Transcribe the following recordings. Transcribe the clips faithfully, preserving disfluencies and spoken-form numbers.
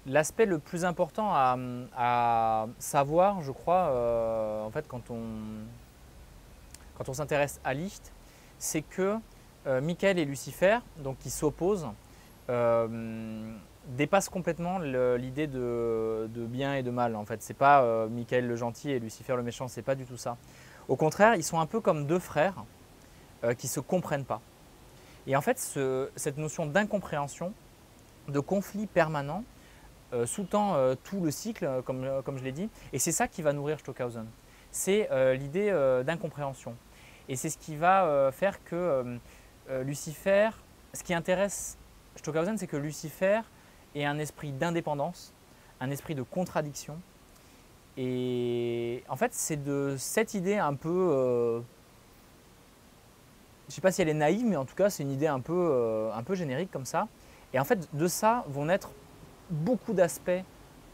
L'aspect le plus important à, à savoir, je crois, euh, en fait, quand on, quand on s'intéresse à Licht, c'est que euh, Michael et Lucifer, donc qui s'opposent, euh, dépassent complètement l'idée de, de bien et de mal. En fait, c'est pas euh, Michael le gentil et Lucifer le méchant, c'est pas du tout ça. Au contraire, ils sont un peu comme deux frères euh, qui se comprennent pas. Et en fait, ce, cette notion d'incompréhension, de conflit permanent, euh, sous-tend euh, tout le cycle, comme, comme je l'ai dit, et c'est ça qui va nourrir Stockhausen. C'est euh, l'idée euh, d'incompréhension. Et c'est ce qui va euh, faire que euh, euh, Lucifer, ce qui intéresse Stockhausen, c'est que Lucifer ait un esprit d'indépendance, un esprit de contradiction. Et en fait, c'est de cette idée un peu, euh, je ne sais pas si elle est naïve, mais en tout cas, c'est une idée un peu, euh, un peu générique comme ça. Et en fait, de ça vont naître beaucoup d'aspects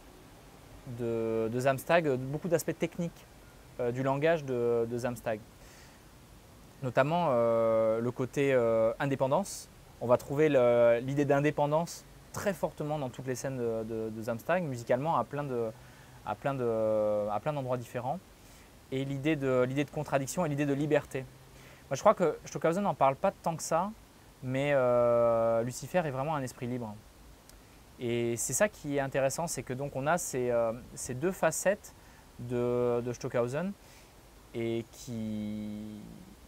de, de Samstag, beaucoup d'aspects techniques euh, du langage de, de Samstag. Notamment euh, le côté euh, indépendance. On va trouver l'idée d'indépendance très fortement dans toutes les scènes de, de, de Samstag, musicalement à plein de, à plein de, à plein d'endroits différents. Et l'idée de, l'idée de contradiction et l'idée de liberté. Moi, je crois que Stockhausen n'en parle pas tant que ça, mais euh, Lucifer est vraiment un esprit libre. Et c'est ça qui est intéressant, c'est que donc on a ces, euh, ces deux facettes de, de Stockhausen et qui,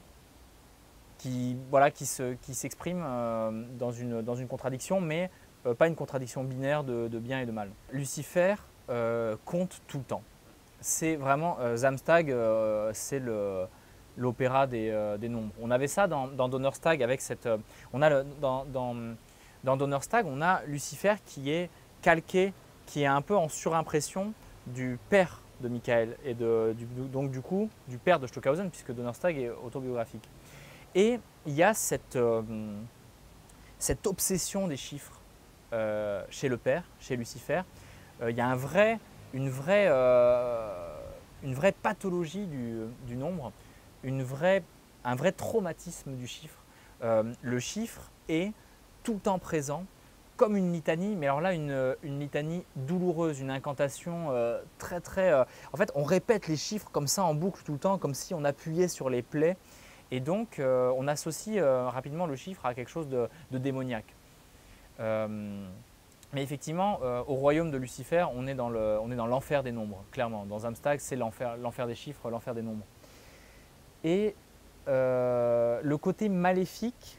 qui, voilà, qui s'expriment qui euh, dans, une, dans une contradiction, mais euh, pas une contradiction binaire de, de bien et de mal. Lucifer euh, compte tout le temps. C'est vraiment, euh, Samstag, euh, c'est le l'opéra des, euh, des nombres. On avait ça dans, dans Donnerstag avec cette... Euh, on a le, dans, dans, dans Donnerstag, on a Lucifer qui est calqué, qui est un peu en surimpression du père de Michael et de, du, donc du coup du père de Stockhausen, puisque Donnerstag est autobiographique. Et il y a cette, euh, cette obsession des chiffres euh, chez le père, chez Lucifer. Euh, il y a un vrai, une, vraie, euh, une vraie pathologie du, du nombre, une vraie, un vrai traumatisme du chiffre. Euh, le chiffre est tout le temps présent, comme une litanie, mais alors là, une, une litanie douloureuse, une incantation euh, très très... Euh, en fait, on répète les chiffres comme ça en boucle tout le temps, comme si on appuyait sur les plaies. Et donc, euh, on associe euh, rapidement le chiffre à quelque chose de, de démoniaque. Euh, mais effectivement, euh, au royaume de Lucifer, on est dans l'enfer des nombres, clairement. Dans Samstag, c'est l'enfer des chiffres, l'enfer des nombres. Et euh, le côté maléfique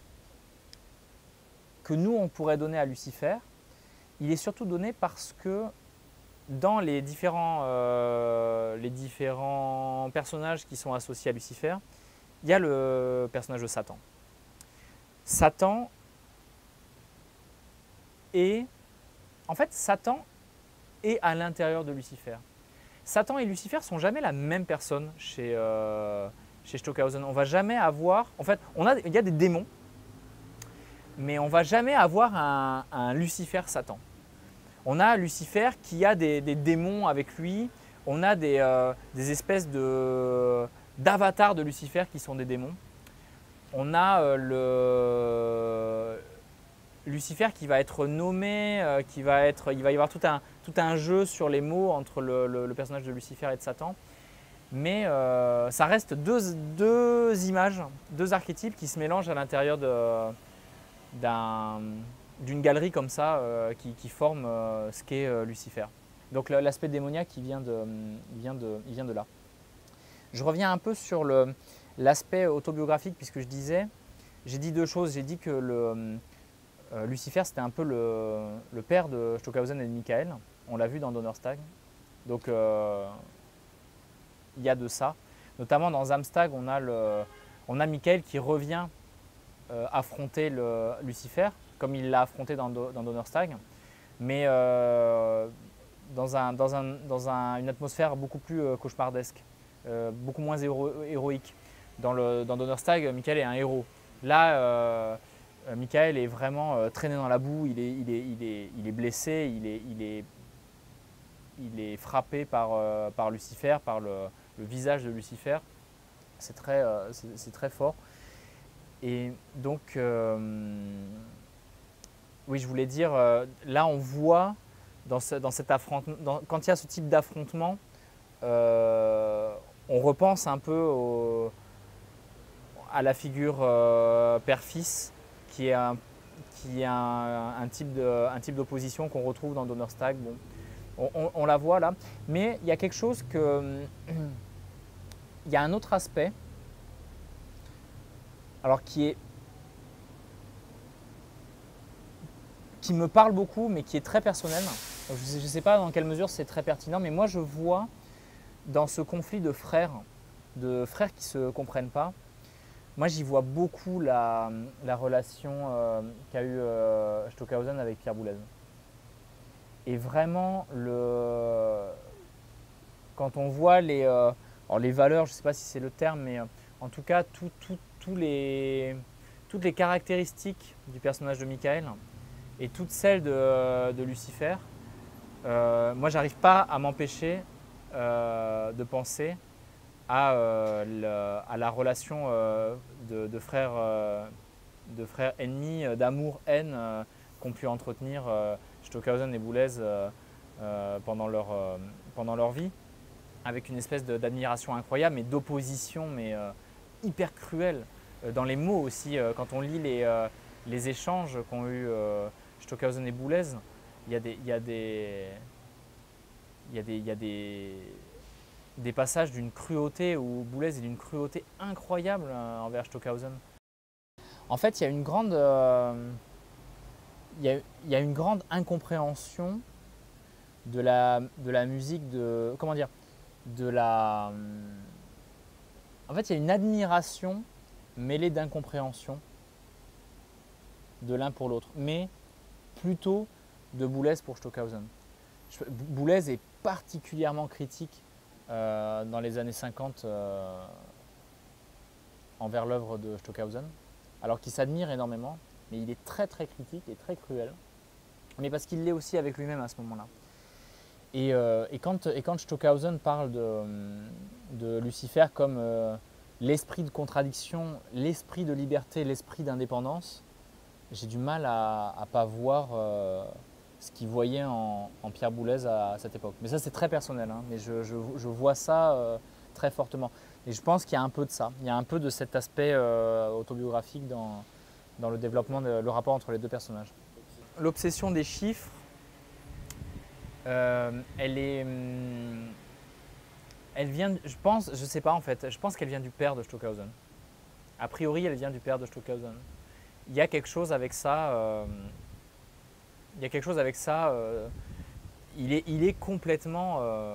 que nous, on pourrait donner à Lucifer, il est surtout donné parce que dans les différents, euh, les différents personnages qui sont associés à Lucifer, il y a le personnage de Satan. Satan est... En fait, Satan est à l'intérieur de Lucifer. Satan et Lucifer ne sont jamais la même personne chez, euh, chez Stockhausen. On va jamais avoir... En fait, on a, il y a des démons, mais on ne va jamais avoir un, un Lucifer Satan. On a Lucifer qui a des, des démons avec lui, on a des, euh, des espèces de, d'avatars de Lucifer qui sont des démons. On a euh, le Lucifer qui va être nommé, euh, qui va être, il va y avoir tout un, tout un jeu sur les mots entre le, le, le personnage de Lucifer et de Satan. Mais euh, ça reste deux, deux images, deux archétypes qui se mélangent à l'intérieur d'une galerie comme ça euh, qui, qui forme euh, ce qu'est euh, Lucifer. Donc l'aspect démoniaque, il vient, de, il, vient de, il vient de là. Je reviens un peu sur l'aspect autobiographique puisque je disais, j'ai dit deux choses. J'ai dit que le, euh, Lucifer c'était un peu le, le père de Stockhausen et de Michael. On l'a vu dans Donnerstag. Donc euh, il y a de ça. Notamment dans Samstag, on a, le, on a Michael qui revient euh, affronter le, Lucifer, comme il l'a affronté dans, dans Donnerstag, mais euh, dans, un, dans, un, dans un, une atmosphère beaucoup plus euh, cauchemardesque, euh, beaucoup moins héro, héroïque. Dans, le, dans Donnerstag, Michael est un héros. Là, euh, Michael est vraiment euh, traîné dans la boue, il est, il est, il est, il est blessé, il est, il est, il est frappé par, euh, par Lucifer, par le, le visage de Lucifer. C'est très, euh, c'est très fort. Et donc, euh, oui, je voulais dire, euh, là on voit dans, ce, dans cet affrontement, dans, quand il y a ce type d'affrontement, euh, on repense un peu au, à la figure euh, père-fils, qui est un, qui est un, un type de, un type d'opposition qu'on retrouve dans Donnerstag. Bon, on, on, on la voit là, mais il y a quelque chose que, il y a un autre aspect, alors qui est qui me parle beaucoup, mais qui est très personnel. Je ne sais pas dans quelle mesure c'est très pertinent, mais moi je vois dans ce conflit de frères, de frères qui ne se comprennent pas, moi j'y vois beaucoup la, la relation euh, qu'a eu euh, Stockhausen avec Pierre Boulez. Et vraiment, le, quand on voit les, euh, alors les valeurs, je ne sais pas si c'est le terme, mais euh, en tout cas tout, tout, tout les, toutes les caractéristiques du personnage de Michael, et toutes celles de, de Lucifer, euh, moi j'arrive pas à m'empêcher euh, de penser à, euh, le, à la relation euh, de, de, frères, euh, de frères ennemis, d'amour-haine euh, qu'ont pu entretenir euh, Stockhausen et Boulez euh, euh, pendant, leur, euh, pendant leur vie, avec une espèce d'admiration incroyable, mais d'opposition, mais euh, hyper cruelle. Euh, dans les mots aussi, euh, quand on lit les, euh, les échanges qu'ont eu euh, Stockhausen et Boulez, il y a des, il y a des, il y a des, il y a des, des passages d'une cruauté où Boulez est d'une cruauté incroyable euh, envers Stockhausen. En fait, il y a une grande, euh, il y a, il y a une grande incompréhension de la, de la musique, de, comment dire, de la, en fait, il y a une admiration mêlée d'incompréhension de l'un pour l'autre, mais plutôt de Boulez pour Stockhausen. Boulez est particulièrement critique euh, dans les années cinquante euh, envers l'œuvre de Stockhausen, alors qu'il s'admire énormément, mais il est très très critique et très cruel, mais parce qu'il l'est aussi avec lui-même à ce moment-là. Et, euh, et, quand, et quand Stockhausen parle de, de Lucifer comme euh, l'esprit de contradiction, l'esprit de liberté, l'esprit d'indépendance, j'ai du mal à ne pas voir euh, ce qu'il voyait en, en Pierre Boulez à, à cette époque. Mais ça, c'est très personnel, hein, mais je, je, je vois ça euh, très fortement. Et je pense qu'il y a un peu de ça. Il y a un peu de cet aspect euh, autobiographique dans, dans le développement, de, le rapport entre les deux personnages. L'obsession des chiffres, euh, elle est... Hum, elle vient, je pense, je sais pas en fait, je pense qu'elle vient du père de Stockhausen. A priori, elle vient du père de Stockhausen. Il y a quelque chose avec ça. Euh, il y a quelque chose avec ça. Euh, il, est, il est complètement euh,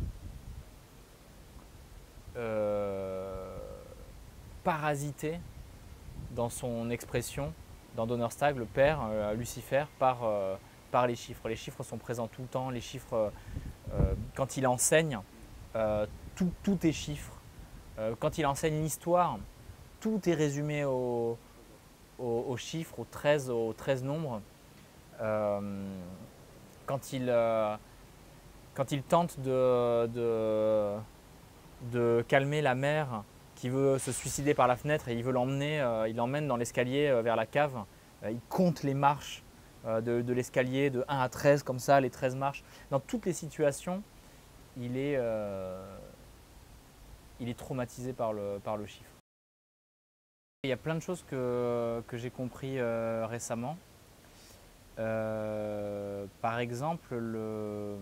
euh, parasité dans son expression, dans Donnerstag, le père, euh, Lucifer, par, euh, par les chiffres. Les chiffres sont présents tout le temps. Les chiffres, euh, quand il enseigne, euh, tout, tout est chiffre. Euh, quand il enseigne l'histoire, tout est résumé au Aux, aux chiffres, aux treize, aux treize nombres. Euh, quand, il, euh, quand il tente de, de, de calmer la mère qui veut se suicider par la fenêtre et il veut l'emmener, euh, il l'emmène dans l'escalier euh, vers la cave, euh, il compte les marches euh, de, de l'escalier de un à treize, comme ça, les treize marches. Dans toutes les situations, il est, euh, il est traumatisé par le, par le chiffre. Il y a plein de choses que, que j'ai compris euh, récemment. Euh, par exemple, le...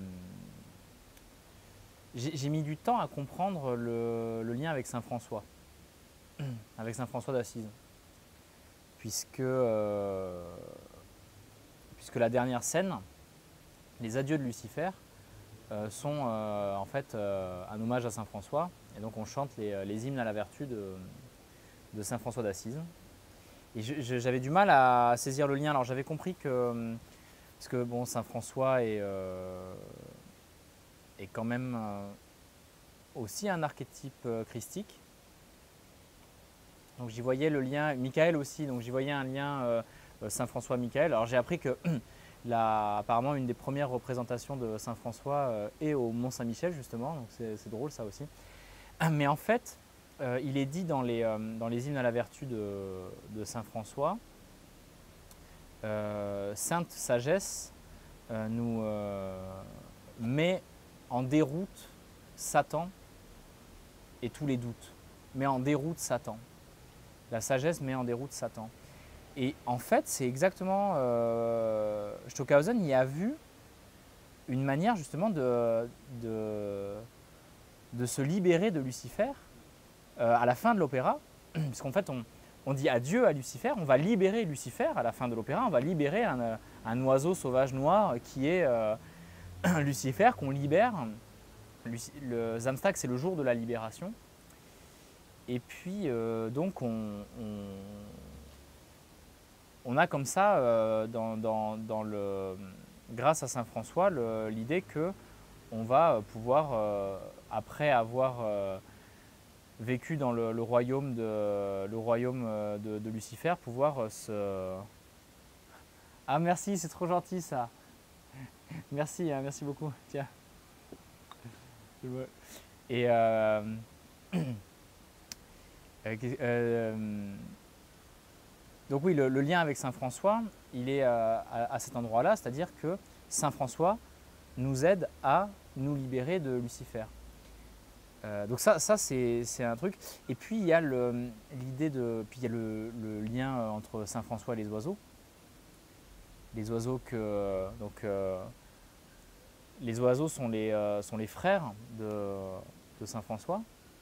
j'ai mis du temps à comprendre le, le lien avec Saint François, avec Saint François d'Assise, puisque, euh, puisque la dernière scène, les adieux de Lucifer, euh, sont euh, en fait euh, un hommage à Saint François, et donc on chante les, les hymnes à la vertu de de Saint François d'Assise. Et j'avais du mal à saisir le lien. Alors j'avais compris que, parce que bon, Saint François est, euh, est quand même euh, aussi un archétype euh, christique. Donc j'y voyais le lien, Michael aussi, donc j'y voyais un lien euh, Saint François-Michael. Alors j'ai appris que la, apparemment une des premières représentations de Saint François euh, est au Mont Saint-Michel justement, donc c'est drôle ça aussi. Mais en fait, Euh, il est dit dans les, euh, dans les hymnes à la vertu de, de Saint François, euh, Sainte Sagesse euh, nous euh, met en déroute Satan et tous les doutes, met en déroute Satan. La sagesse met en déroute Satan. Et en fait, c'est exactement, euh, Stockhausen y a vu une manière justement de, de, de se libérer de Lucifer euh, à la fin de l'opéra, puisqu'en fait on, on dit adieu à Lucifer, on va libérer Lucifer à la fin de l'opéra, on va libérer un, un oiseau sauvage noir qui est euh, Lucifer, qu'on libère. Le Samstag, c'est le jour de la libération. Et puis euh, donc on, on, on a comme ça, euh, dans, dans, dans le, grâce à saint François, l'idée que on va pouvoir, euh, après avoir euh, vécu dans le, le royaume, de, le royaume de, de Lucifer, pouvoir se... Ah merci, c'est trop gentil ça. Merci, hein, merci beaucoup. Tiens. Et euh, euh, donc oui, le, le lien avec saint François, il est euh, à, à cet endroit-là, c'est-à-dire que saint François nous aide à nous libérer de Lucifer. Euh, donc ça, ça c'est un truc. Et puis il y a l'idée de, puis il y a le, le lien entre saint François et les oiseaux. Les oiseaux que, donc euh, les oiseaux sont les, euh, sont les frères de, de saint François.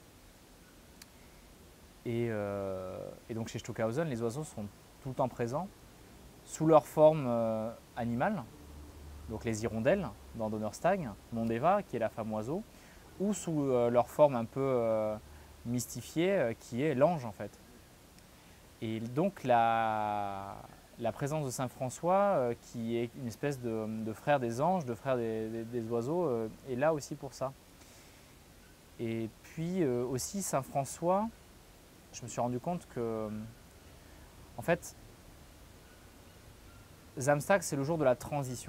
Et, euh, et donc chez Stockhausen, les oiseaux sont tout le temps présents sous leur forme euh, animale, donc les hirondelles dans Donnerstag, Mondeva qui est la femme oiseau, ou sous euh, leur forme un peu euh, mystifiée euh, qui est l'ange en fait. Et donc la, la présence de saint François, euh, qui est une espèce de, de frère des anges, de frère des, des, des oiseaux, euh, est là aussi pour ça. Et puis euh, aussi saint François, je me suis rendu compte que, en fait, Samstag, c'est le jour de la transition.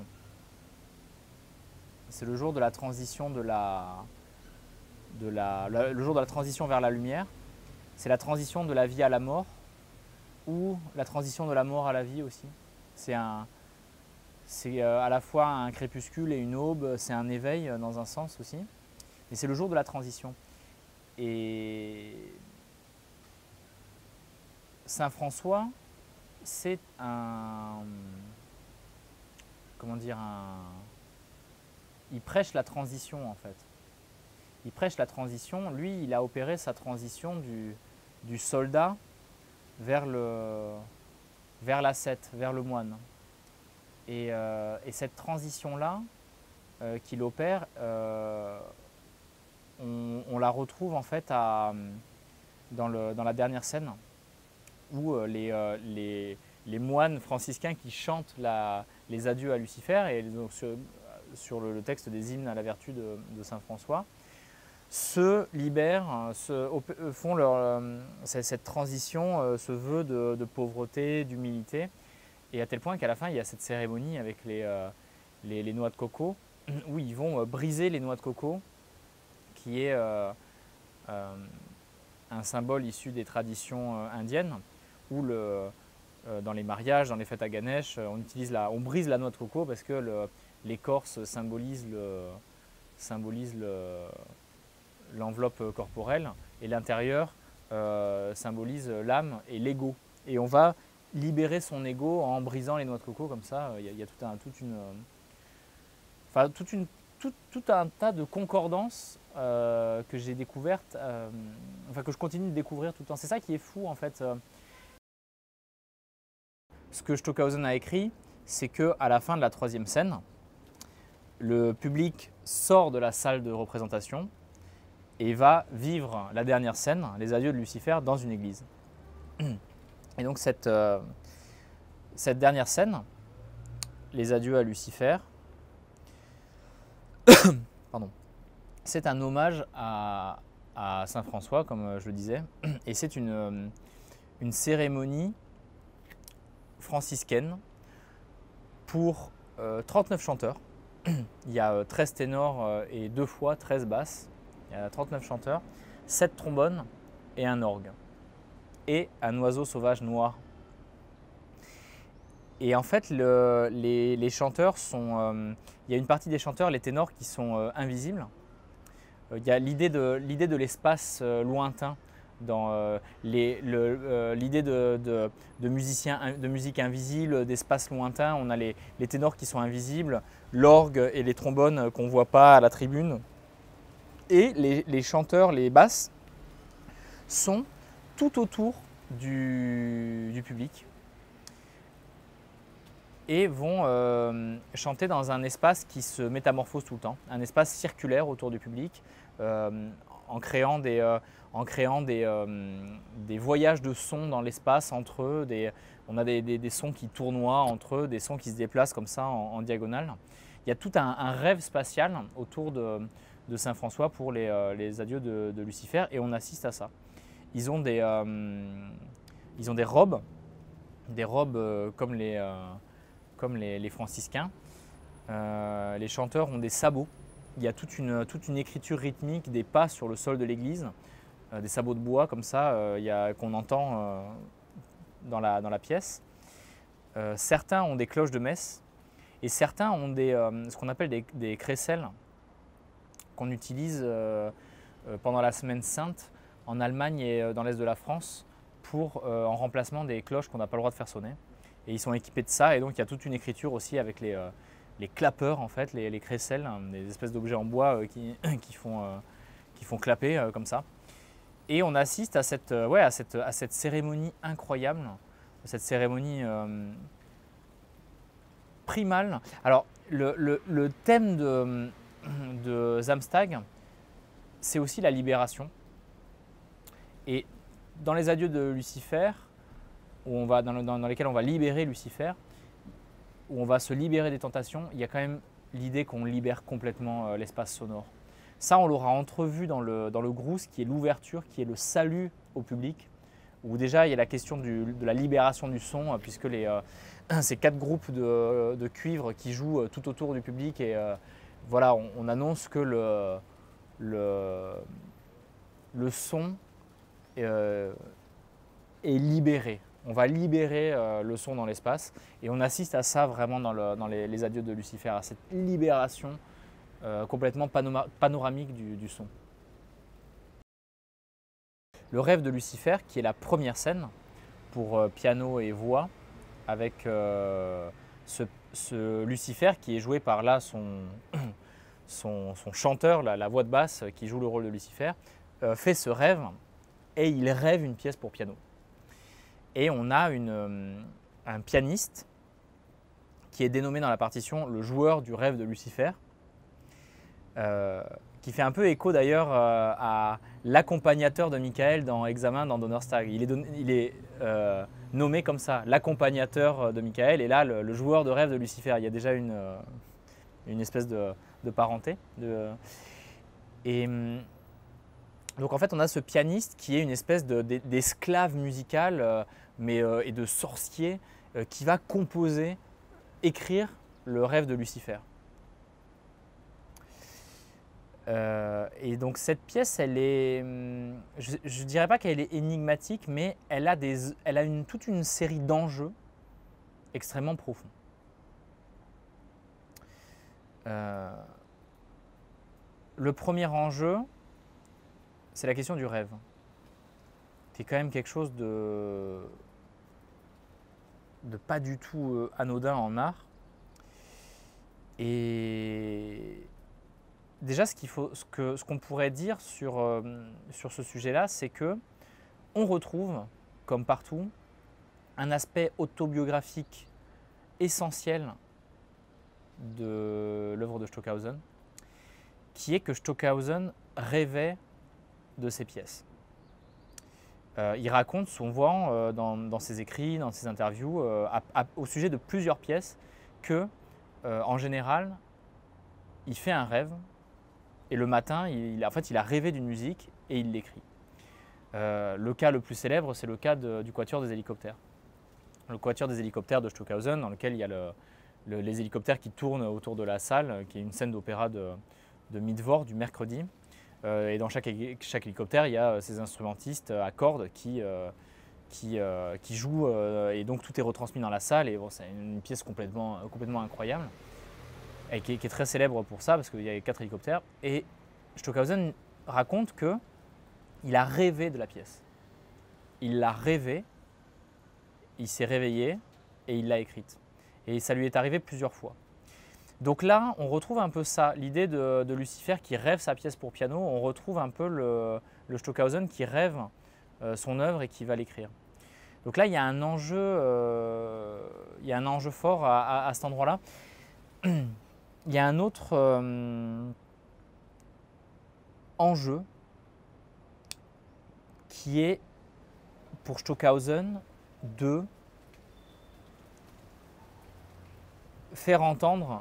C'est le jour de la transition de la, de la, le jour de la transition vers la lumière. C'est la transition de la vie à la mort, ou la transition de la mort à la vie aussi. C'est un, c'est à la fois un crépuscule et une aube, c'est un éveil dans un sens aussi. Mais c'est le jour de la transition. Et saint François, c'est un, comment dire, un, il prêche la transition en fait. Il prêche la transition. Lui, il a opéré sa transition du, du soldat vers le, vers l'ascète, vers le moine. Et, euh, et cette transition-là euh, qu'il opère, euh, on, on la retrouve en fait à, dans, le, dans la dernière scène, où les, euh, les, les moines franciscains qui chantent la, les adieux à Lucifer, et donc sur, sur le, le texte des hymnes à la vertu de, de saint François, se libèrent, se, font leur, cette transition, ce vœu de, de pauvreté, d'humilité, et à tel point qu'à la fin, il y a cette cérémonie avec les, euh, les, les noix de coco, où ils vont briser les noix de coco, qui est euh, euh, un symbole issu des traditions indiennes, où le, euh, dans les mariages, dans les fêtes à Ganesh, on, utilise la, on brise la noix de coco parce que l'écorce symbolise le, symbolise le, l'enveloppe corporelle, et l'intérieur euh, symbolise l'âme et l'ego. Et on va libérer son ego en brisant les noix de coco comme ça. Il y a, il y a tout, un, toute une, enfin, toute une, tout, tout un tas de concordances euh, que j'ai découvertes, euh, enfin que je continue de découvrir tout le temps. C'est ça qui est fou en fait. Ce que Stockhausen a écrit, c'est qu'à la fin de la troisième scène, le public sort de la salle de représentation et va vivre la dernière scène, les adieux de Lucifer, dans une église. Et donc cette, euh, cette dernière scène, les adieux à Lucifer, pardon, c'est un hommage à, à saint François, comme je le disais, et c'est une, une cérémonie franciscaine pour euh, trente-neuf chanteurs. Il y a treize ténors et deux fois treize basses. Il y a trente-neuf chanteurs, sept trombones et un orgue. Et un oiseau sauvage noir. Et en fait, le, les, les chanteurs sont… Euh, il y a une partie des chanteurs, les ténors, qui sont euh, invisibles. Euh, il y a l'idée de, l'idée de l'espace euh, lointain, dans euh, les- le, euh, l'idée de, de, de musiciens, de musique invisible, d'espace lointain. On a les, les ténors qui sont invisibles, l'orgue et les trombones qu'on ne voit pas à la tribune. Et les, les chanteurs, les basses, sont tout autour du, du public et vont euh, chanter dans un espace qui se métamorphose tout le temps, un espace circulaire autour du public, euh, en créant des, euh, en créant des, euh, des voyages de sons dans l'espace entre eux. Des, on a des, des, des sons qui tournoient entre eux, des sons qui se déplacent comme ça en, en diagonale. Il y a tout un, un rêve spatial autour de, de Saint-François pour les, euh, les adieux de, de Lucifer, et on assiste à ça. Ils ont des, euh, ils ont des robes, des robes euh, comme les… Euh, comme les, les franciscains. Euh, les chanteurs ont des sabots. Il y a toute une, toute une écriture rythmique des pas sur le sol de l'église, euh, des sabots de bois comme ça, euh, qu'on entend euh, dans, la, dans la pièce. Euh, certains ont des cloches de messe et certains ont des, euh, ce qu'on appelle des, des crécelles qu'on utilise euh, pendant la semaine sainte en Allemagne et dans l'est de la France pour, euh, en remplacement des cloches qu'on n'a pas le droit de faire sonner. Et ils sont équipés de ça, et donc il y a toute une écriture aussi avec les, euh, les clappeurs, en fait, les, les crécelles, hein, des espèces d'objets en bois euh, qui, qui, font, euh, qui font clapper euh, comme ça. Et on assiste à cette, euh, ouais, à cette, à cette cérémonie incroyable, cette cérémonie euh, primale. Alors, le, le, le thème de, de Samstag, c'est aussi la libération. Et dans les adieux de Lucifer, où on va, dans, le, dans, dans lesquels on va libérer Lucifer, où on va se libérer des tentations, il y a quand même l'idée qu'on libère complètement euh, l'espace sonore. Ça, on l'aura entrevu dans le, dans le Grooce, qui est l'ouverture, qui est le salut au public, où déjà il y a la question du, de la libération du son, puisque les, euh, ces quatre groupes de, de cuivre qui jouent tout autour du public, et euh, voilà, on, on annonce que le, le, le son euh, est libéré. On va libérer euh, le son dans l'espace, et on assiste à ça vraiment dans, le, dans les, les adieux de Lucifer, à cette libération euh, complètement panoma, panoramique du, du son. Le rêve de Lucifer, qui est la première scène pour euh, piano et voix, avec euh, ce, ce Lucifer qui est joué par là son, son, son chanteur, la, la voix de basse qui joue le rôle de Lucifer, euh, fait ce rêve, et il rêve une pièce pour piano. Et on a une, un pianiste qui est dénommé dans la partition le joueur du rêve de Lucifer, euh, qui fait un peu écho d'ailleurs euh, à l'accompagnateur de Michael dans Examen dans Donnerstag. Il est, don, il est euh, nommé comme ça, l'accompagnateur de Michael, et là le, le joueur de rêve de Lucifer. Il y a déjà une, une espèce de, de parenté. De, et donc en fait on a ce pianiste qui est une espèce de, d'esclave musical, euh, mais, euh, et de sorcier, euh, qui va composer, écrire le rêve de Lucifer. Euh, et donc cette pièce, elle est, je ne dirais pas qu'elle est énigmatique, mais elle a, des, elle a une, toute une série d'enjeux extrêmement profonds. Euh, le premier enjeu, c'est la question du rêve, qui est quand même quelque chose de, de pas du tout anodin en art. Et déjà, ce qu'il faut, ce que, ce qu'on pourrait dire sur, euh, sur ce sujet-là, c'est que on retrouve, comme partout, un aspect autobiographique essentiel de l'œuvre de Stockhausen, qui est que Stockhausen rêvait de ses pièces. Euh, il raconte souvent euh, dans, dans ses écrits, dans ses interviews, euh, à, à, au sujet de plusieurs pièces, que, euh, en général, il fait un rêve. Et le matin, il, en fait, il a rêvé d'une musique et il l'écrit. Euh, le cas le plus célèbre, c'est le cas de, du Quatuor des hélicoptères. Le Quatuor des hélicoptères de Stockhausen, dans lequel il y a le, le, les hélicoptères qui tournent autour de la salle, qui est une scène d'opéra de, de Midvor du mercredi. Euh, et dans chaque, chaque hélicoptère, il y a ces instrumentistes à cordes qui, euh, qui, euh, qui joue, euh, et donc tout est retransmis dans la salle. Et bon, c'est une pièce complètement, complètement incroyable, et qui est, qui est très célèbre pour ça, parce qu'il y a quatre hélicoptères. Et Stockhausen raconte qu'il a rêvé de la pièce. Il l'a rêvée, il s'est réveillé et il l'a écrite. Et ça lui est arrivé plusieurs fois. Donc là, on retrouve un peu ça, l'idée de, de Lucifer qui rêve sa pièce pour piano. On retrouve un peu le, le Stockhausen qui rêve euh, son œuvre et qui va l'écrire. Donc là, il y a un enjeu, euh, il y a un enjeu fort à, à, à cet endroit-là. Il y a un autre euh, enjeu qui est pour Stockhausen de faire entendre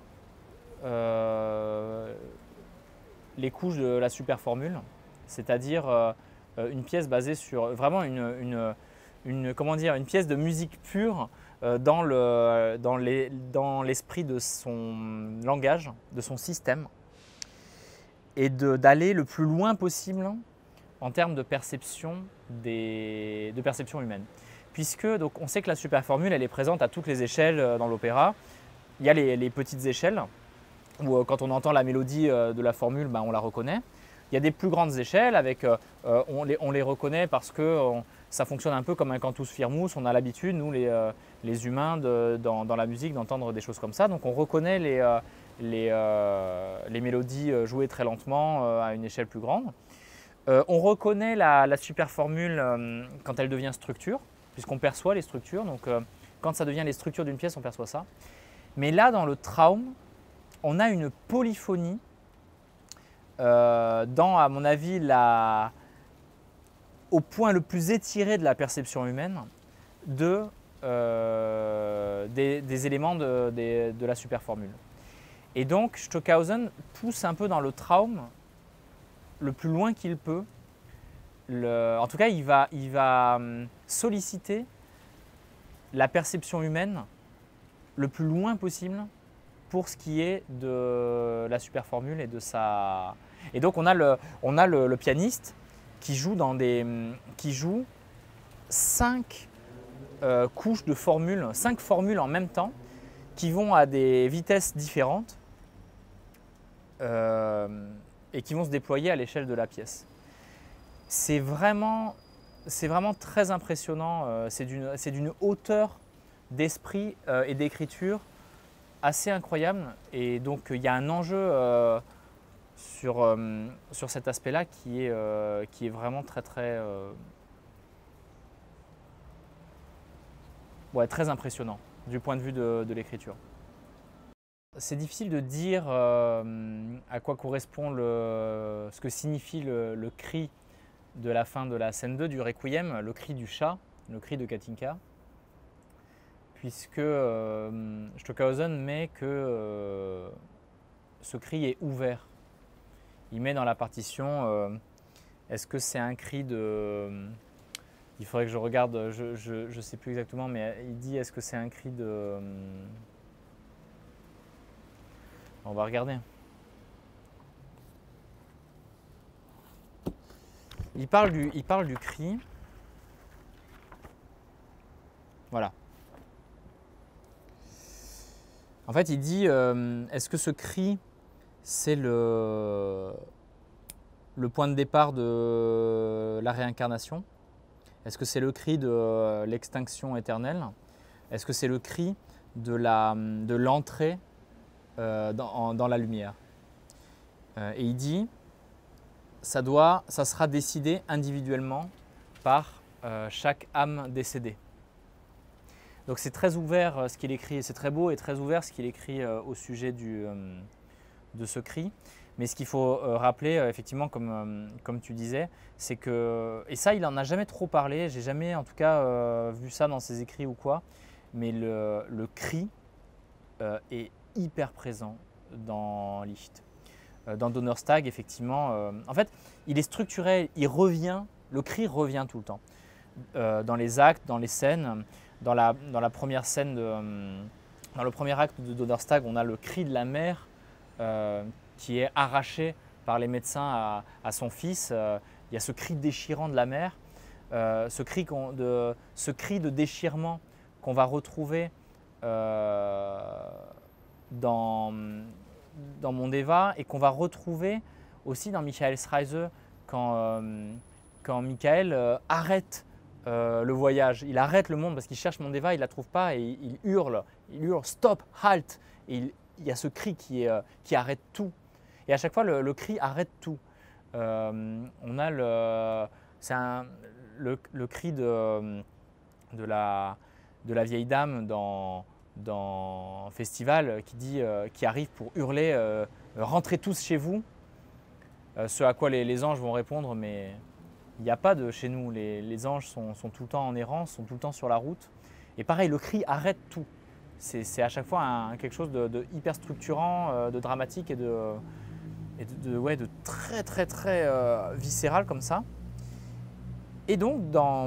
euh, les couches de la super formule, c'est-à-dire euh, une pièce basée sur vraiment une, une, une, comment dire, une pièce de musique pure euh, dans le, dans les, dans l'esprit de son langage, de son système, et de, d'aller le plus loin possible en termes de perception, des, de perception humaine. Puisque donc, on sait que la super formule, elle est présente à toutes les échelles dans l'opéra. Il y a les, les petites échelles, où euh, quand on entend la mélodie euh, de la formule, ben, on la reconnaît. Il y a des plus grandes échelles, avec, euh, on, les, on les reconnaît parce que on, ça fonctionne un peu comme un cantus firmus. On a l'habitude, nous les, euh, les humains, de, dans, dans la musique, d'entendre des choses comme ça. Donc on reconnaît les, euh, les, euh, les mélodies jouées très lentement euh, à une échelle plus grande. Euh, on reconnaît la, la super formule euh, quand elle devient structure, puisqu'on perçoit les structures. Donc euh, quand ça devient les structures d'une pièce, on perçoit ça. Mais là, dans le Traum, on a une polyphonie euh, dans, à mon avis, la, au point le plus étiré de la perception humaine de, euh, des, des éléments de, des, de la super formule. Et donc, Stockhausen pousse un peu dans le Traum le plus loin qu'il peut. Le, en tout cas, il va, il va solliciter la perception humaine le plus loin possible pour ce qui est de la super formule et de sa... Et donc on a le, on a le, le pianiste qui joue, dans des, qui joue cinq euh, couches de formules, cinq formules en même temps qui vont à des vitesses différentes euh, et qui vont se déployer à l'échelle de la pièce. C'est vraiment, c'est vraiment très impressionnant, euh, c'est d'une, c'est d'une hauteur d'esprit euh, et d'écriture assez incroyable, et donc il y a un enjeu euh, sur, euh, sur cet aspect-là qui est, euh, qui est vraiment très très, euh, ouais, très impressionnant du point de vue de, de l'écriture. C'est difficile de dire euh, à quoi correspond le, ce que signifie le, le cri de la fin de la scène deux du Requiem, le cri du chat, le cri de Katinka, puisque euh, Stockhausen met que euh, ce cri est ouvert. Il met dans la partition, euh, est-ce que c'est un cri de... Il faudrait que je regarde, je ne sais plus exactement, mais il dit est-ce que c'est un cri de... On va regarder. Il parle du, il parle du cri. Voilà. En fait, il dit, euh, est-ce que ce cri, c'est le, le point de départ de la réincarnation? Est-ce que c'est le cri de l'extinction éternelle? Est-ce que c'est le cri de, la, de l'entrée euh, dans, dans la lumière? euh, Et il dit, ça, doit, ça sera décidé individuellement par euh, chaque âme décédée. Donc c'est très ouvert euh, ce qu'il écrit, c'est très beau et très ouvert ce qu'il écrit euh, au sujet du, euh, de ce cri. Mais ce qu'il faut euh, rappeler, euh, effectivement, comme, euh, comme tu disais, c'est que, et ça il n'en a jamais trop parlé, j'ai jamais en tout cas euh, vu ça dans ses écrits ou quoi, mais le, le cri euh, est hyper présent dans Licht. Euh, dans Donnerstag, effectivement, euh, en fait, il est structuré, il revient, le cri revient tout le temps. Euh, dans les actes, dans les scènes. Dans la, dans la première scène, de, dans le premier acte de Donnerstag, on a le cri de la mère euh, qui est arraché par les médecins à, à son fils. Euh, il y a ce cri déchirant de la mère. euh, ce, cri de, ce cri de déchirement qu'on va retrouver euh, dans, dans Mondeva et qu'on va retrouver aussi dans Michael Schreise quand, euh, quand Michael euh, arrête euh, le voyage, il arrête le monde parce qu'il cherche Mondeva, il ne la trouve pas et il, il hurle, il hurle stop, halt, et il, il y a ce cri qui, est, euh, qui arrête tout. Et à chaque fois, le, le cri arrête tout. Euh, on a le, c'est un, le, le cri de, de, la, de la vieille dame dans, dans Festival qui, dit, euh, qui arrive pour hurler euh, « Rentrez tous chez vous euh, », ce à quoi les, les anges vont répondre « Mais il n'y a pas de chez nous, les, les anges sont, sont tout le temps en errance, sont tout le temps sur la route. » Et pareil, le cri arrête tout. C'est à chaque fois un, quelque chose de, de hyper structurant, euh, de dramatique et de, et de, de, ouais, de très très très euh, viscéral comme ça. Et donc dans,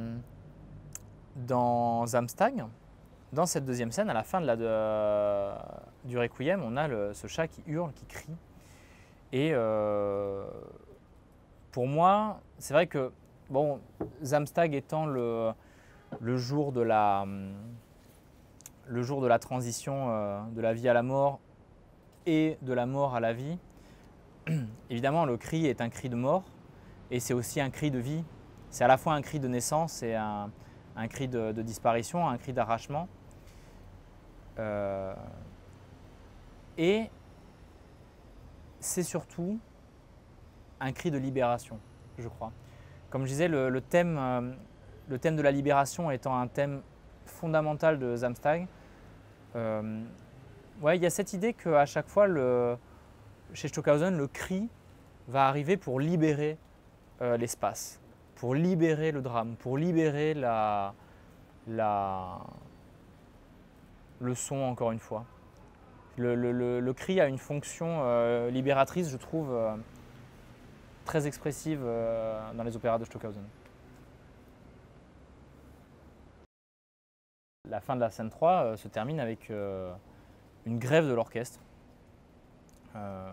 dans Samstag, dans cette deuxième scène, à la fin de la, de, du Requiem, on a le, ce chat qui hurle, qui crie. Et euh, pour moi, c'est vrai que bon, Samstag étant le, le jour de la... le jour de la transition euh, de la vie à la mort et de la mort à la vie, évidemment le cri est un cri de mort et c'est aussi un cri de vie. C'est à la fois un cri de naissance et un, un cri de, de disparition, un cri d'arrachement. Euh, et c'est surtout un cri de libération, je crois. Comme je disais, le, le, thème, euh, le thème de la libération étant un thème fondamental de Samstag, euh, ouais, il y a cette idée qu'à chaque fois, le, chez Stockhausen, le cri va arriver pour libérer euh, l'espace, pour libérer le drame, pour libérer la, la, le son, encore une fois. Le, le, le, le cri a une fonction euh, libératrice, je trouve, euh, très expressive euh, dans les opéras de Stockhausen. La fin de la scène trois euh, se termine avec euh, une grève de l'orchestre. Euh,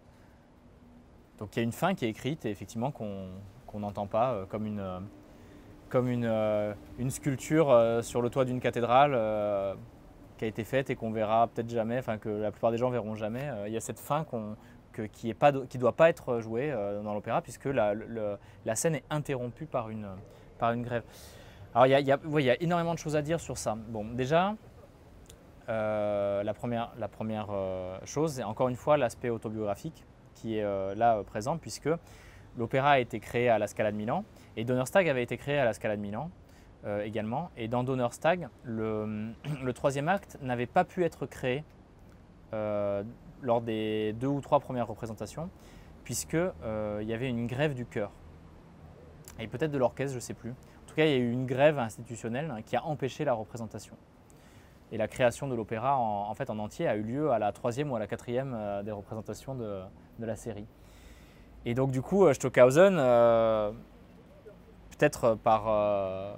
donc il y a une fin qui est écrite et effectivement qu'on qu'on n'entend pas, euh, comme une, euh, comme une, euh, une sculpture euh, sur le toit d'une cathédrale euh, qui a été faite et qu'on verra peut-être jamais, enfin que la plupart des gens verront jamais. Euh, il y a cette fin qu'on, que, qui ne doit pas être jouée euh, dans l'opéra puisque la, le, la scène est interrompue par une, par une grève. Alors, il y, a, il, y a, ouais, il y a énormément de choses à dire sur ça. Bon, déjà, euh, la première, la première euh, chose, c'est encore une fois l'aspect autobiographique qui est euh, là euh, présent, puisque l'opéra a été créé à la Scala de Milan et Donnerstag avait été créé à la Scala de Milan euh, également. Et dans Donnerstag, le, le troisième acte n'avait pas pu être créé euh, lors des deux ou trois premières représentations, puisqu'il euh, y avait une grève du chœur. Et peut-être de l'orchestre, je ne sais plus. En tout cas, il y a eu une grève institutionnelle qui a empêché la représentation. Et la création de l'opéra en, en, fait, en entier a eu lieu à la troisième ou à la quatrième euh, des représentations de, de la série. Et donc du coup, Stockhausen, euh, peut-être par, euh,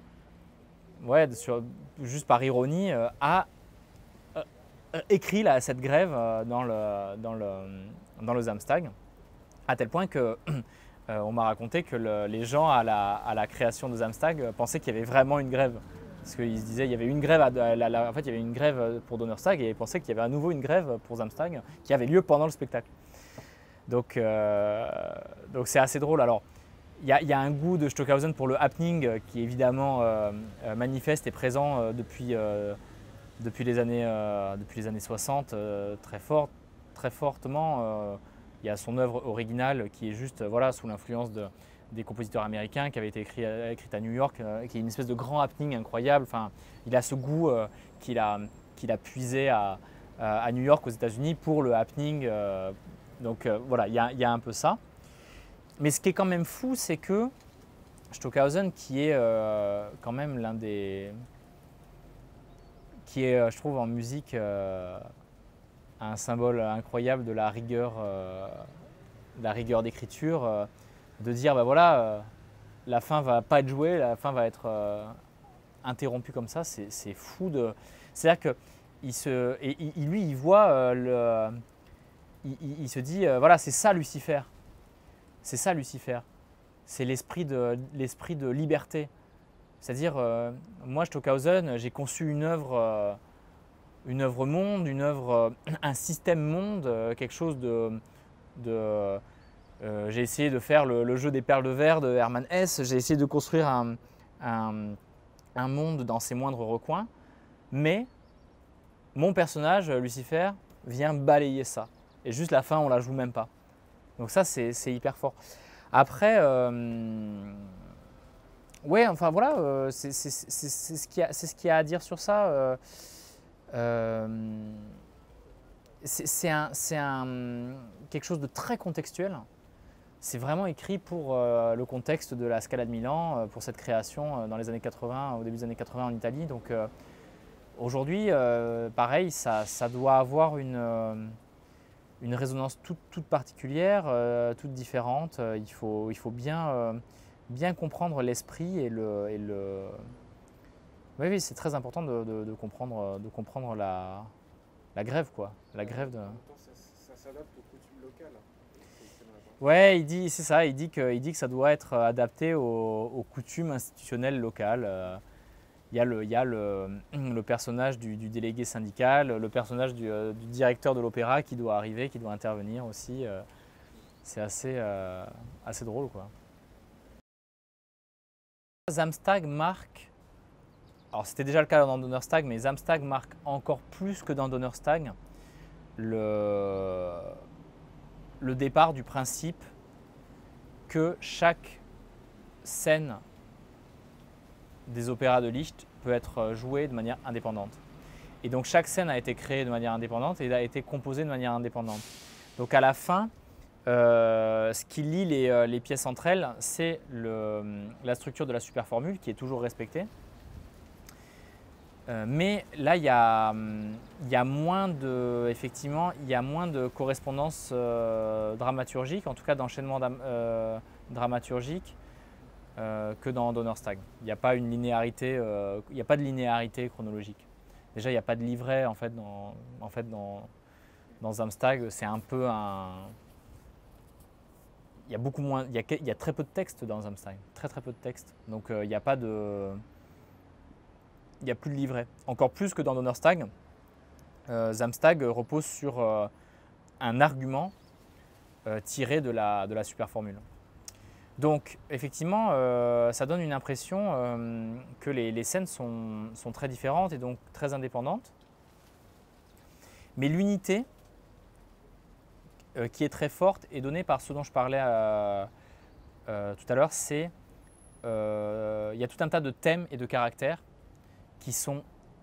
ouais, sur, juste par ironie, euh, a euh, écrit là, cette grève euh, dans, le, dans, le, dans le Samstag, à tel point que Euh, on m'a raconté que le, les gens à la, à la création de Samstag euh, pensaient qu'il y avait vraiment une grève. Parce qu'ils se disaient qu'il y avait une grève, à, à, à, en fait il y avait une grève pour Donnerstag et ils pensaient qu'il y avait à nouveau une grève pour Samstag qui avait lieu pendant le spectacle. Donc euh, donc c'est assez drôle. Alors il y, y a un goût de Stockhausen pour le happening qui est évidemment euh, manifeste et présent euh, depuis, euh, depuis, les années, euh, depuis les années soixante euh, très, fort, très fortement. Euh, Il y a son œuvre originale qui est juste voilà, sous l'influence de, des compositeurs américains, qui avait été écrit, écrite à New York, euh, qui est une espèce de grand happening incroyable. Enfin, il a ce goût euh, qu'il a, qu'il a puisé à, à New York, aux États-Unis, pour le happening. Euh, donc euh, voilà, il y, a, il y a un peu ça. Mais ce qui est quand même fou, c'est que Stockhausen, qui est euh, quand même l'un des... qui est, je trouve, en musique... Euh, un symbole incroyable de la rigueur, euh, la rigueur d'écriture, euh, de dire ben voilà, euh, la fin va pas être jouée, la fin va être euh, interrompue comme ça, c'est fou de. C'est-à-dire que il se, et, il, lui, il voit euh, le, il, il, il se dit euh, voilà, c'est ça Lucifer, c'est ça Lucifer, c'est l'esprit de, l'esprit de liberté. C'est-à-dire, euh, moi, Stockhausen, j'ai conçu une œuvre, euh, une œuvre monde, une œuvre, euh, un système monde, euh, quelque chose de… de euh, j'ai essayé de faire le, le jeu des perles de verre de Hermann Hesse, j'ai essayé de construire un, un, un monde dans ses moindres recoins, mais mon personnage, Lucifer, vient balayer ça. Et juste la fin, on la joue même pas. Donc ça, c'est hyper fort. Après, euh, ouais, enfin voilà, euh, c'est ce qu'il y, ce qu'il y a à dire sur ça. Euh, euh, c'est un, un, quelque chose de très contextuel. C'est vraiment écrit pour euh, le contexte de la Scala de Milan, euh, pour cette création euh, dans les années quatre-vingts, au début des années quatre-vingts en Italie. Donc euh, aujourd'hui, euh, pareil, ça, ça doit avoir une, euh, une résonance toute, toute particulière, euh, toute différente. Euh, il, faut, il faut bien, euh, bien comprendre l'esprit et le… Et le... Oui, oui, c'est très important de, de, de comprendre, de comprendre la, la grève, quoi. La grève de… Ça, ça s'adapte aux coutumes locales. Ouais, il dit, c'est ça, il dit, que, il dit que ça doit être adapté aux, aux coutumes institutionnelles locales. Euh, il y a le, il y a le, le personnage du, du délégué syndical, le personnage du, euh, du directeur de l'opéra qui doit arriver, qui doit intervenir aussi. Euh, c'est assez, euh, assez drôle, quoi. Samstag marque, alors c'était déjà le cas dans Donnerstag, mais Samstag marque encore plus que dans Donnerstag le, le départ du principe que chaque scène des opéras de Liszt peut être jouée de manière indépendante. Et donc chaque scène a été créée de manière indépendante et a été composée de manière indépendante. Donc à la fin, euh, ce qui lie les, les pièces entre elles, c'est la structure de la superformule qui est toujours respectée. Euh, mais là, il y a, il y a moins de, effectivement, il y a moins de correspondance euh, dramaturgique, en tout cas d'enchaînement euh, dramaturgique, euh, que dans Donnerstag. Il n'y a pas une linéarité, euh, il n'y a pas de linéarité chronologique. Déjà, il n'y a pas de livret en fait dans, en fait, dans, dans Samstag. C'est un peu un, il y a beaucoup moins, il y a, il y a très peu de texte dans Samstag, très très peu de texte. Donc euh, il n'y a pas de il n'y a plus de livret. Encore plus que dans Donnerstag, euh, Samstag repose sur euh, un argument euh, tiré de la, de la superformule. Donc effectivement, euh, ça donne une impression euh, que les, les scènes sont, sont très différentes et donc très indépendantes. Mais l'unité euh, qui est très forte est donnée par ce dont je parlais euh, euh, tout à l'heure, c'est euh, il y a tout un tas de thèmes et de caractères qui sont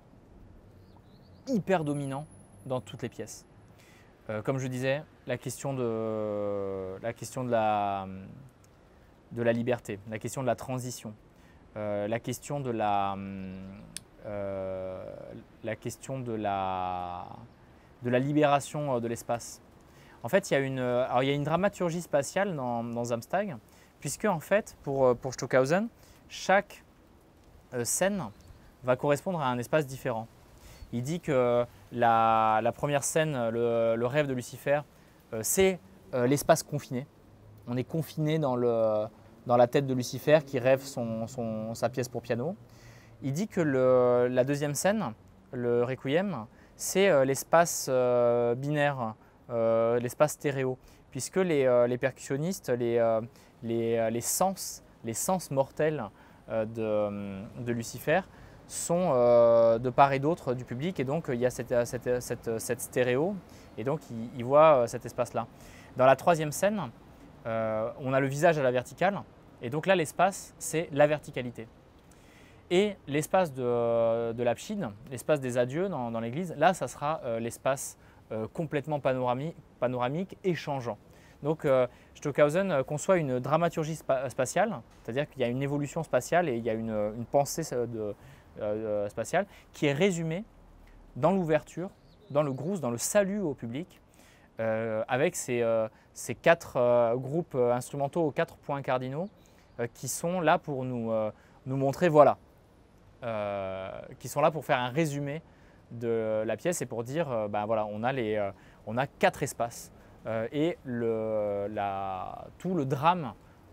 hyper dominants dans toutes les pièces. Euh, comme je disais, la question de la, question de la, de la liberté, la question de la transition, euh, la question de la, euh, la question de la, de la libération de l'espace. En fait, il y a une, alors il y a une dramaturgie spatiale dans, dans Samstag, puisque en fait, pour, pour Stockhausen, chaque euh, scène va correspondre à un espace différent. Il dit que la, la première scène, le, le rêve de Lucifer, euh, c'est euh, l'espace confiné. On est confiné dans, le, dans la tête de Lucifer qui rêve son, son, sa pièce pour piano. Il dit que le, la deuxième scène, le Requiem, c'est euh, l'espace euh, binaire, euh, l'espace stéréo, puisque les, euh, les percussionnistes, les, euh, les, les, sens, les sens mortels euh, de, de Lucifer sont euh, de part et d'autre du public, et donc il y a cette, cette, cette, cette stéréo, et donc il, il voit euh, cet espace-là. Dans la troisième scène, euh, on a le visage à la verticale, et donc là l'espace, c'est la verticalité. Et l'espace de, de l'abside, l'espace des adieux dans, dans l'église, là ça sera euh, l'espace euh, complètement panoramique, panoramique et changeant. Donc euh, Stockhausen conçoit une dramaturgie spa spatiale, c'est-à-dire qu'il y a une évolution spatiale et il y a une, une pensée de Euh, spatiale, qui est résumé dans l'ouverture, dans le grooves, dans le salut au public, euh, avec ces, euh, ces quatre euh, groupes instrumentaux aux quatre points cardinaux euh, qui sont là pour nous, euh, nous montrer, voilà, euh, qui sont là pour faire un résumé de la pièce et pour dire, euh, ben voilà, on a, les, euh, on a quatre espaces euh, et le, la, tout le drame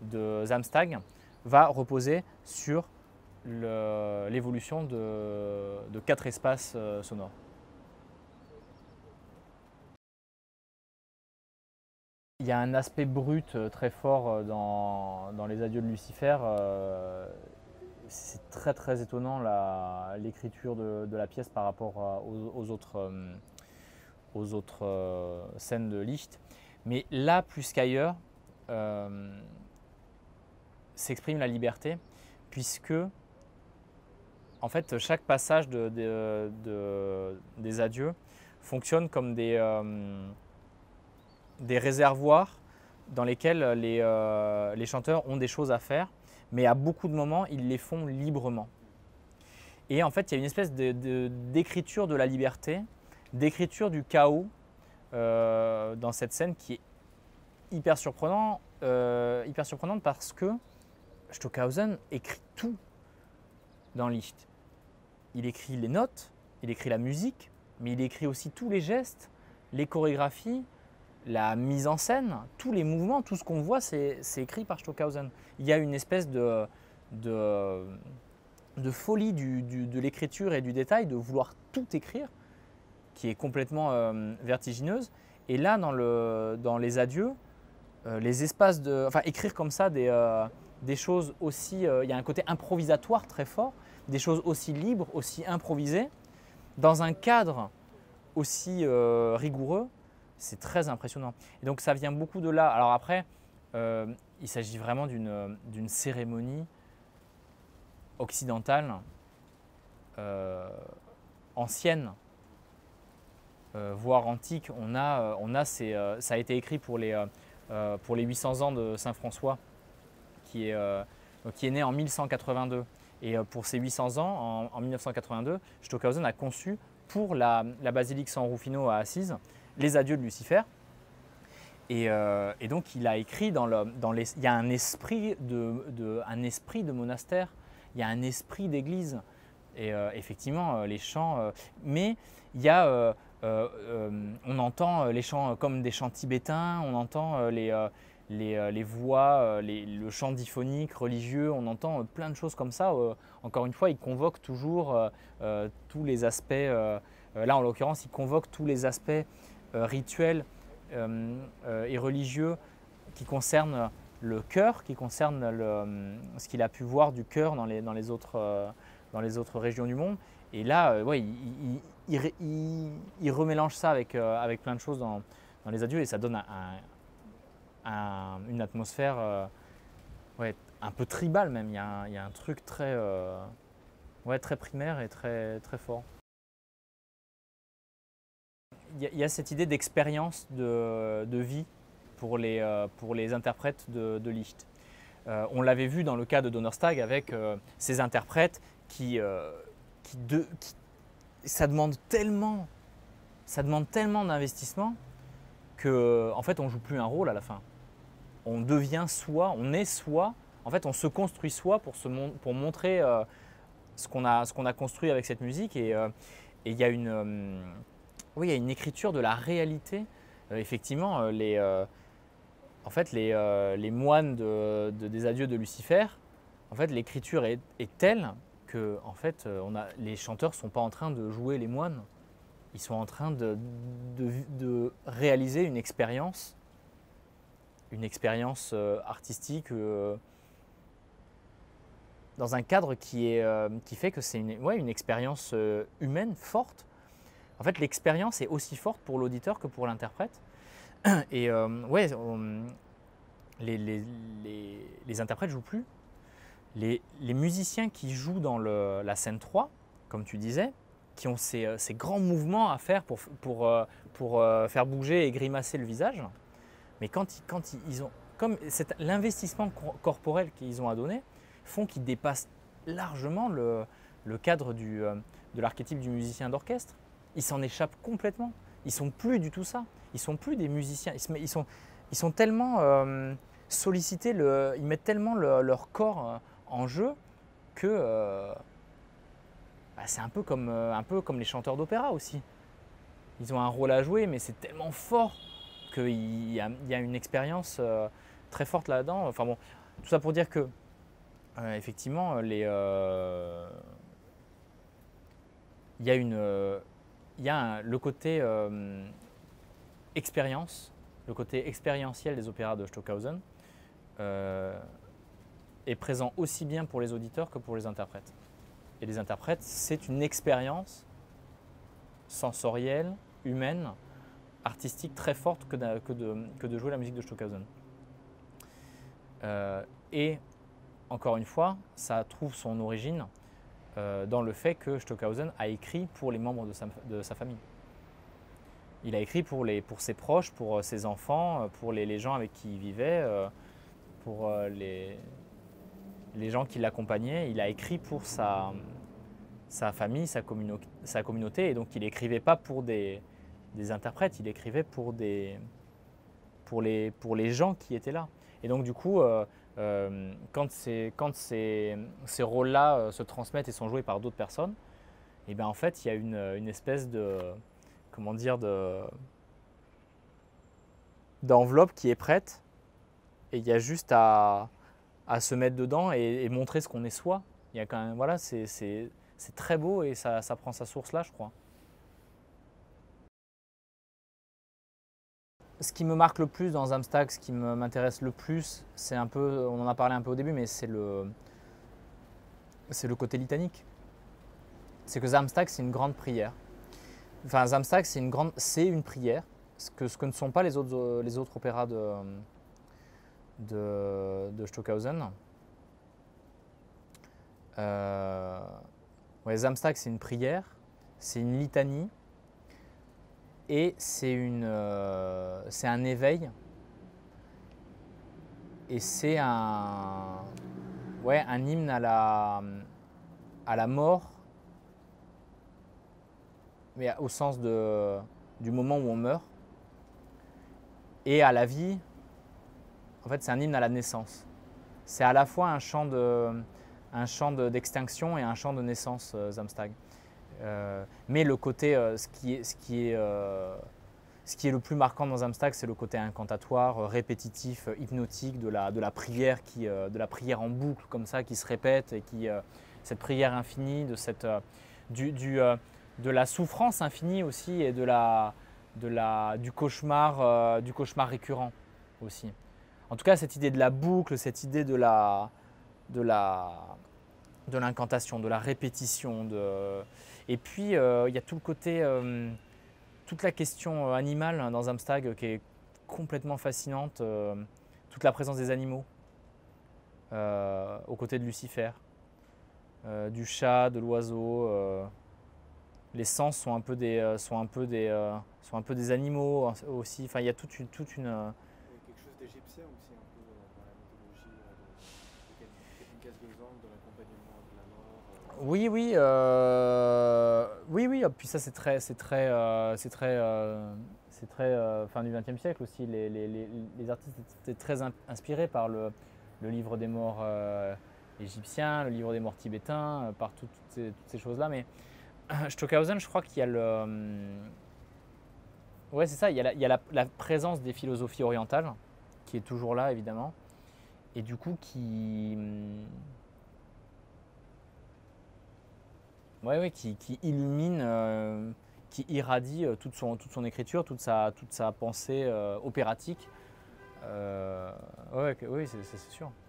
de Samstag va reposer sur l'évolution de, de quatre espaces euh, sonores. Il y a un aspect brut très fort dans, dans les adieux de Lucifer. Euh, c'est très très étonnant l'écriture de, de la pièce par rapport à, aux, aux autres, euh, aux autres euh, scènes de Licht. Mais là, plus qu'ailleurs, euh, s'exprime la liberté, puisque en fait, chaque passage de, de, de, des adieux fonctionne comme des, euh, des réservoirs dans lesquels les, euh, les chanteurs ont des choses à faire, mais à beaucoup de moments, ils les font librement. Et en fait, il y a une espèce d'écriture de, de, de la liberté, d'écriture du chaos euh, dans cette scène qui est hyper, surprenant, euh, hyper surprenante parce que Stockhausen écrit tout dans Licht. Il écrit les notes, il écrit la musique, mais il écrit aussi tous les gestes, les chorégraphies, la mise en scène, tous les mouvements, tout ce qu'on voit, c'est écrit par Stockhausen. Il y a une espèce de, de, de folie du, du, de l'écriture et du détail, de vouloir tout écrire, qui est complètement euh, vertigineuse. Et là, dans, le, dans les adieux, euh, les espaces de... Enfin, écrire comme ça des, euh, des choses aussi... Euh, il y a un côté improvisatoire très fort, des choses aussi libres, aussi improvisées, dans un cadre aussi euh, rigoureux. C'est très impressionnant. Et donc ça vient beaucoup de là. Alors après, euh, il s'agit vraiment d'une d'une cérémonie occidentale, euh, ancienne, euh, voire antique. On a, on a ces, euh, ça a été écrit pour les, euh, pour les huit cents ans de Saint François, qui est, euh, qui est né en mille cent quatre-vingt-deux. Et pour ces huit cents ans, en, en mille neuf cent quatre-vingt-deux, Stockhausen a conçu pour la, la basilique San Rufino à Assise les adieux de Lucifer. Et, euh, et donc il a écrit dans le, dans les, il y a un esprit de, de, un esprit de monastère, il y a un esprit d'église. Et euh, effectivement, les chants, euh, mais il y a, euh, euh, on entend les chants comme des chants tibétains, on entend les, euh, les, euh, les voix, les, le chant diphonique, religieux, on entend plein de choses comme ça. Euh, encore une fois, il convoque toujours euh, euh, tous les aspects, euh, là en l'occurrence, il convoque tous les aspects Euh, rituels euh, euh, et religieux qui concernent le cœur, qui concernent le, ce qu'il a pu voir du cœur dans les, dans, les autres, euh, dans les autres régions du monde. Et là, euh, ouais, il, il, il, il, il remélange ça avec, euh, avec plein de choses dans, dans les adieux et ça donne un, un, une atmosphère euh, ouais, un peu tribale même. Il y a un, il y a un truc très, euh, ouais, très primaire et très, très fort. Il y a cette idée d'expérience de, de vie pour les, euh, pour les interprètes de, de Licht. Euh, on l'avait vu dans le cas de Donnerstag avec euh, ces interprètes qui, euh, qui, de, qui ça demande tellement, ça demande tellement d'investissement que en fait on joue plus un rôle à la fin. On devient soi, on est soi. En fait, on se construit soi pour, se mon, pour montrer euh, ce qu'on a, ce qu'on a construit avec cette musique et euh, il y a une euh, Oui, il y a une écriture de la réalité. Euh, effectivement, euh, les, euh, en fait, les, euh, les moines de, de, des adieux de Lucifer, en fait, l'écriture est, est telle que en fait, on a, les chanteurs ne sont pas en train de jouer les moines. Ils sont en train de, de, de réaliser une expérience, une expérience euh, artistique euh, dans un cadre qui, est, euh, qui fait que c'est une, ouais, une expérience euh, humaine forte. En fait, l'expérience est aussi forte pour l'auditeur que pour l'interprète. Et euh, ouais, on, les, les, les, les interprètes ne jouent plus. Les, les musiciens qui jouent dans le, la scène trois, comme tu disais, qui ont ces, ces grands mouvements à faire pour, pour, pour, pour faire bouger et grimacer le visage, mais quand, ils, quand ils ont, comme l'investissement corporel qu'ils ont à donner, font qu'ils dépassent largement le, le cadre du, de l'archétype du musicien d'orchestre. Ils s'en échappent complètement. Ils ne sont plus du tout ça. Ils ne sont plus des musiciens. Ils, se, ils, sont, ils sont tellement euh, sollicités, le, ils mettent tellement le, leur corps euh, en jeu que euh, bah, c'est un peu, comme, euh, un peu comme les chanteurs d'opéra aussi. Ils ont un rôle à jouer, mais c'est tellement fort qu'il y a, il y a une expérience euh, très forte là-dedans. Enfin bon, tout ça pour dire que, euh, effectivement, les, euh, il y a, une, euh, il y a un- le côté euh, expérience, le côté expérientiel des opéras de Stockhausen euh, est présent aussi bien pour les auditeurs que pour les interprètes. Et les interprètes, c'est une expérience sensorielle, humaine, artistique très forte que de, que de, que de jouer la musique de Stockhausen. Euh, et encore une fois, ça trouve son origine euh, dans le fait que Stockhausen a écrit pour les membres de sa, de sa famille. Il a écrit pour, les, pour ses proches, pour ses enfants, pour les, les gens avec qui il vivait, euh, pour euh, les, les gens qui l'accompagnaient. Il a écrit pour sa, sa famille, sa, communo sa communauté. Et donc il n'écrivait pas pour des, des interprètes, il écrivait pour, des, pour, les, pour les gens qui étaient là. Et donc du coup, euh, euh, quand, quand ces, ces rôles-là euh, se transmettent et sont joués par d'autres personnes, et bien en fait, il y a une, une espèce de, comment dire, de, d'enveloppe qui est prête, et il y a juste à, à se mettre dedans et, et montrer ce qu'on est soi. Il y a quand même, voilà, c'est, c'est, c'est très beau et ça, ça prend sa source là, je crois. Ce qui me marque le plus dans Samstag, ce qui m'intéresse le plus, c'est un peu, on en a parlé un peu au début, mais c'est le, c'est le côté litanique. C'est que Samstag, c'est une grande prière. Enfin, Samstag, c'est une grande, c'est une prière, ce que, ce que ne sont pas les autres, les autres opéras de, de, de Stockhausen. Euh, ouais, Samstag, c'est une prière, c'est une litanie. Et c'est euh, un éveil et c'est un, ouais, un hymne à la, à la mort, mais au sens de, du moment où on meurt, et à la vie. En fait, c'est un hymne à la naissance. C'est à la fois un chant d'extinction et un chant de naissance, euh, Samstag. Euh, mais le côté, euh, ce, qui est, ce, qui est, euh, ce qui est le plus marquant dans Samstag, c'est le côté incantatoire, euh, répétitif, euh, hypnotique de la, de la prière, qui, euh, de la prière en boucle comme ça, qui se répète et qui, euh, cette prière infinie, de cette, euh, du, du, euh, de la souffrance infinie aussi et de la, de la, du cauchemar, euh, du cauchemar récurrent aussi. En tout cas, cette idée de la boucle, cette idée de la, de la, de l'incantation, de la répétition, de et puis, euh, il y a tout le côté, euh, toute la question euh, animale hein, dans Samstag euh, qui est complètement fascinante. Euh, toute la présence des animaux euh, aux côtés de Lucifer, euh, du chat, de l'oiseau. Euh, les sens sont un peu des, euh, sont un peu des, euh, sont un peu des animaux aussi. Enfin, il y a toute une, toute une. Euh, Il y a quelque chose d'égyptien aussi un peu euh, dans la mythologie euh, de, de Casse de Zangue, de l'accompagnement de la mort. Euh. Oui, oui, euh, oui, oui. Puis ça, c'est très, c'est très, euh, c'est très, euh, c'est très euh, fin du vingtième siècle aussi. Les, les, les, les artistes étaient très in- inspirés par le, le livre des morts euh, égyptiens, le livre des morts tibétains, euh, par tout- toutes ces, toutes ces choses-là. Mais Stockhausen, je crois qu'il y a le, euh, ouais, c'est ça. Il y a, la, il y a la, la présence des philosophies orientales qui est toujours là, évidemment, et du coup qui Ouais, ouais, qui, qui illumine, euh, qui irradie euh, toute, son, toute son écriture, toute sa, toute sa pensée euh, opératique. Euh, ouais, que- oui, c'est c'est sûr.